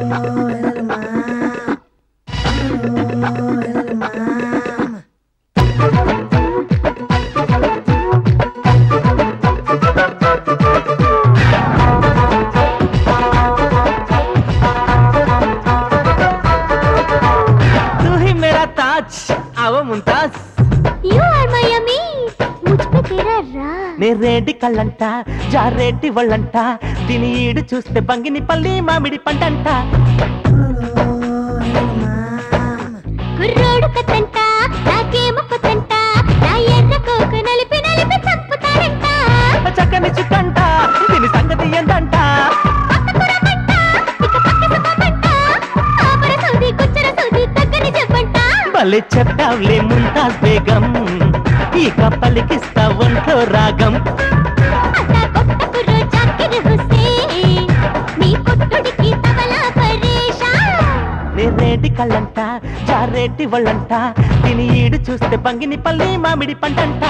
నేరేటి కళ్ళంట జారేటి వాళ్ళంట దీని ఈడు చూస్తే బంగిని పల్లి మామిడి పంటంట కుర్రోడు కథంట నాకేమో కొత్తంట నా ఎర్ర కోకు నలిపి నలిపి చంపుతాడంట చక్కని చుట్టంట దీని సంగతి ఏంటంట భలే చెప్పావులే ముంతాజ్ బేగం ఇక పలికిస్తా ఒంట్లో రాగం నేరేటి కళ్ళంట జారేటి వాళ్ళంట దీని ఈడు చూస్తే బంగిని పల్లి మామిడి పంటంట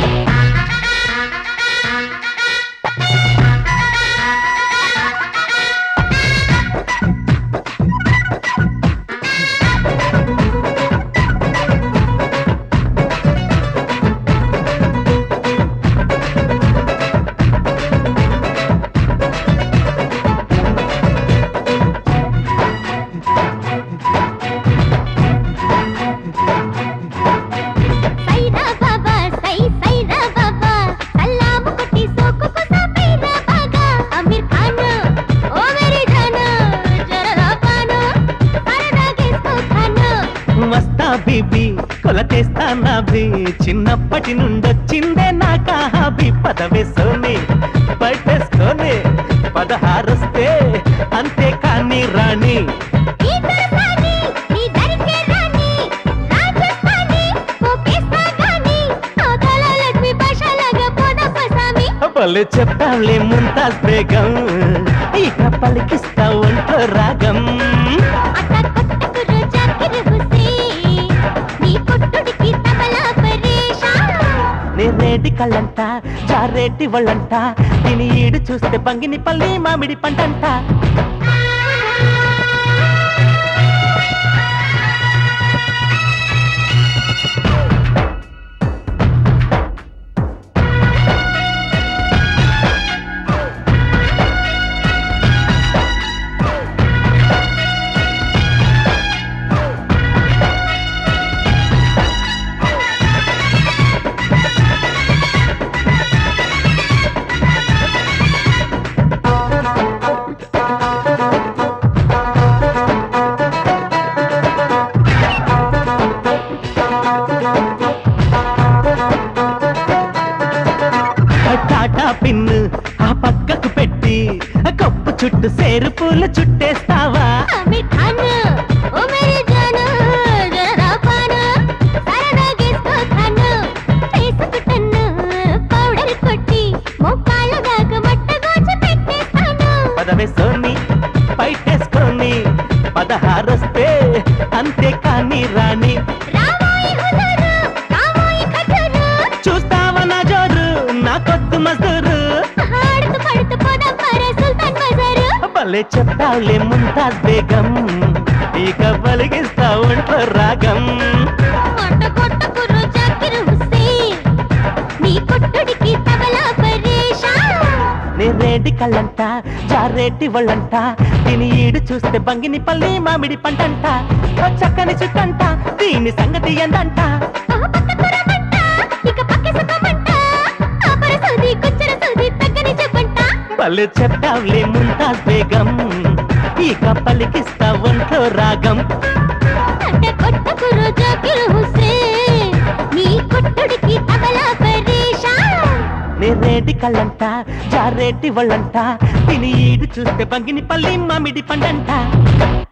బీబీ కొలతేస్తానా బీ చిన్నప్పటి నుండొచ్చిందే నాకా హాబీ పదవేసుకొని పట్టేసుకొని 16 వస్తే అంతే కానీ రాణి భలే చెప్పావులే ముంతాజ్ బేగం ఇక పలికిస్తా ఒంట్లో రాగం నేరేటి కళ్ళంట జారేటి వాళ్ళంట దీని ఈడు చూస్తే బంగిని పల్లి మామిడి పంటంట పిన్ను ఆ పక్కకు పెట్టి కప్పు చుట్టూ సేరు పూలు చుట్టేస్తావా పదవేసుకొని పైటేసుకొని 16 వస్తే అంతే కానీ రాణి చూస్తావా నా జోరు నా కొద్దు మజూరు భలే చెప్తావులే ముంతాజ్ బేగం ఇక పలికిస్తా ఒంట్లో రాగం నేరేటి కళ్ళంట జారేటి వాళ్ళంట దీని ఈడు చూస్తే బంగిని పల్లి మామిడి పంటంట చక్కని చుట్టంట దీని సంగతి ఏంటంట భలే చెప్పావులే ముంతాజ్ బేగం ఇక పలికిస్తా ఒంట్లో రాగం నేరేటి కళ్ళంట జారేటి వాళ్ళంట దీని ఈడు చూస్తే బంగిని పల్లి మామిడి పండంట